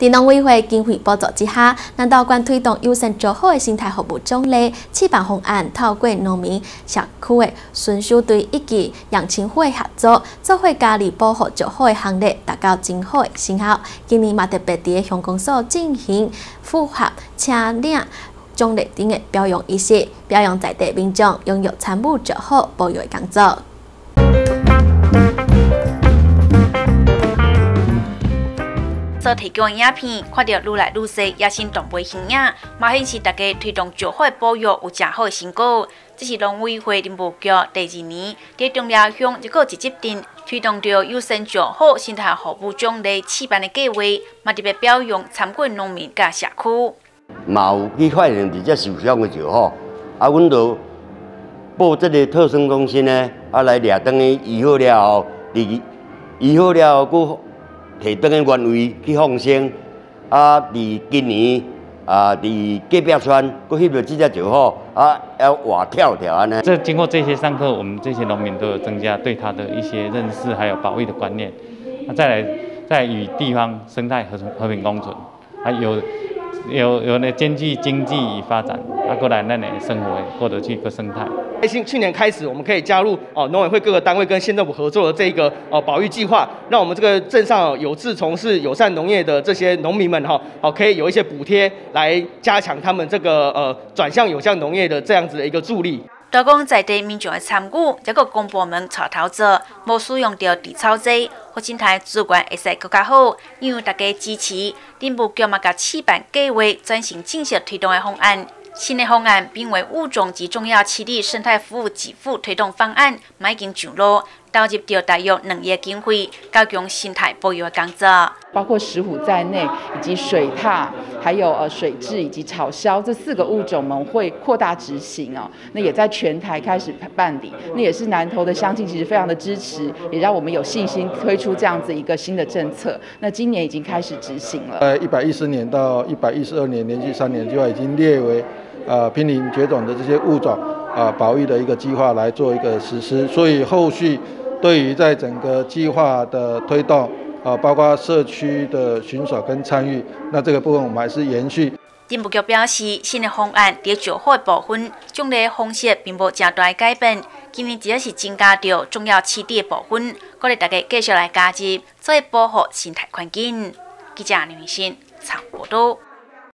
在农委会经费补助之下，南投县推动友善做好的生态服务奖励，试办方案透过农民社区的巡守队以及杨青会合作，做伙加力保护做好的行列，达到真好的成效。今年嘛特别伫乡公所进行符合车领奖励等的表扬仪式，表扬在地民众拥有参与做好保育的工作。 所提供的影片，看到愈来愈多野生动物形影，嘛显示大家推动做好保育有真好的成果。这是农委会林务局第2年在中寮乡一个集集镇推动着友善做好生态服务奖励试办的计划，嘛特别表扬参与农民甲社区。 嘛有去发现伫这受伤的就好，阮就报这个特生中心呢，来掠登去医好了后，医好了后，摕登去原位去放生。伫今年伫隔壁村，佫翕到这只就好，要活跳跳安尼。 经过这些上课，我们这些农民都有增加对它的一些认识，还有保育的观念。再与地方生态和平共存，有呢兼具经济与发展，过来咱的生活过得去一个生态。 去年开始，我们可以加入农委会各个单位跟县政府合作的这个保育计划，让我们这个镇上有志从事友善农业的这些农民们可以有一些补贴来加强他们这个转向有效农业的这样子的一个助力。 多讲在地民众的参与，再个公部门带头做，无使用到地草剂，或生态资源会使更加好，因为大家支持，林务局嘛甲试办计划转型正式推动的方案。新的方案并为物种及重要栖地生态服务给付推动方案，嘛已经上路，投入到大约2亿经费，加强生态保育的工作。 包括石虎在内，以及水獭，还有水蛭以及草鸮这4个物种，我们会扩大执行哦。那也在全台开始办理，那也是南投的乡亲其实非常的支持，也让我们有信心推出这样子一个新的政策。那今年已经开始执行了。 110年到112年连续3年计划已经列为濒临绝种的这些物种保育的一个计划来做一个实施，所以后续对于在整个计划的推动包括社区的巡守跟参与，那这个部分我们还是延续。 林务局表示，新的方案在做好的部分，奖励方式并无真大改变，今年只要是增加到重要栖地的部分，鼓励大家继续来加入，做保护生态环境。记者刘明新采报道。